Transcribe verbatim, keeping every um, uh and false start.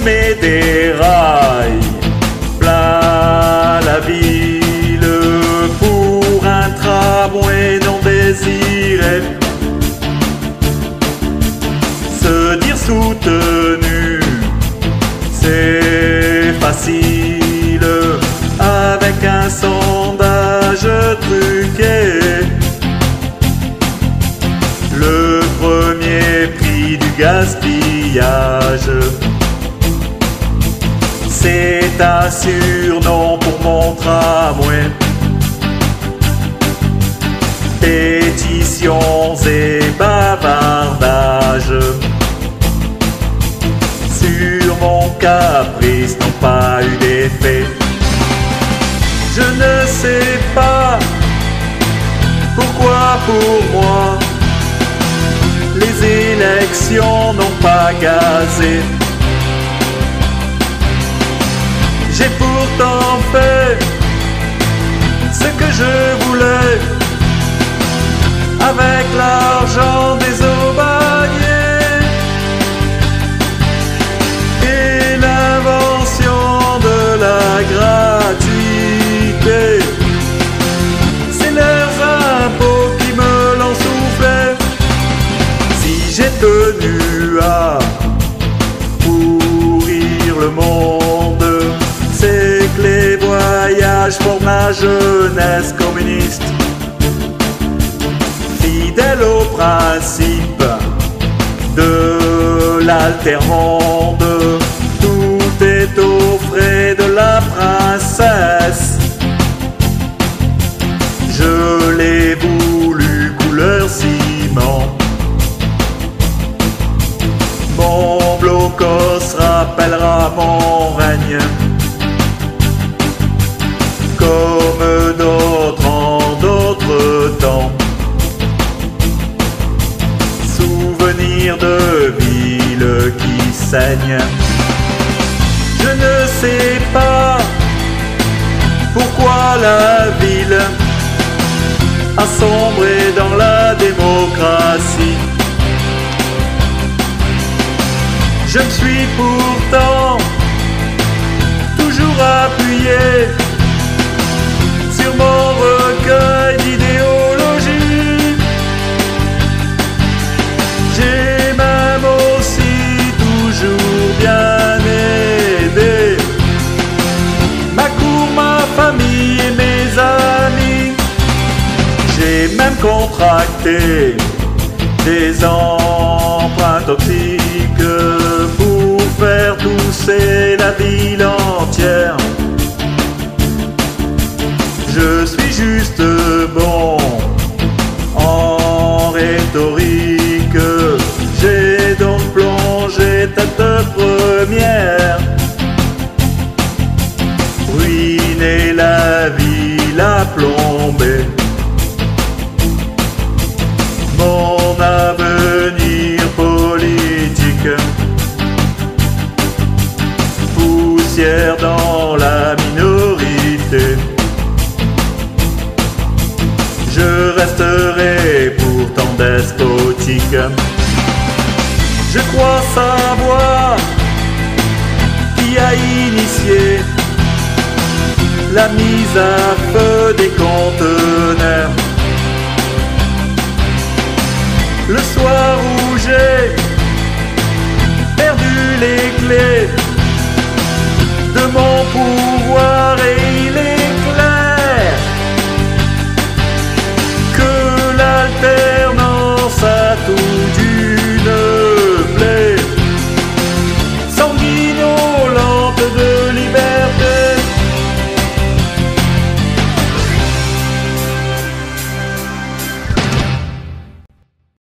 met des rails plein la ville pour un tramway non désiré. Se dire soutenu, c'est facile avec un sondage truqué. Le premier prix du gaspillage, c'est un surnom pour mon tramway. Pétitions et bavardages sur mon caprice n'ont pas eu d'effet. Je ne sais pas pourquoi pour moi les élections n'ont pas gazé. J'ai pourtant fait ce que je voulais avec l'argent des aubagnés et l'invention de la gratuité. C'est leurs impôts qui me l'ont soufflé. Si j'ai tenu à pourrir le monde, c'est que les voyages forment ma jeunesse communiste. Fidèle au principe de l'altermonde, tout est aux frais de la princesse. Je l'ai voulu couleur ciment. Mon blocos rappellera mon règne, comme d'autres en d'autres temps. Souvenir de ville qui saigne. Je ne sais pas pourquoi la ville a sombré dans la démocratie. Je me suis pourtant toujours appuyé sur mon recueil d'idéologie. J'ai même aussi toujours bien aidé ma cour, ma famille et mes amis. J'ai même contracté des emprunts toxiques pour faire tousser la ville entière. Je suis juste bon en rhétorique, j'ai donc plongé tête première. Ruiner la ville à plomber mon avenir politique. Poussière dans la minorité, je resterai pourtant despotique. Je crois savoir qui a initié la mise à feu des conteneurs.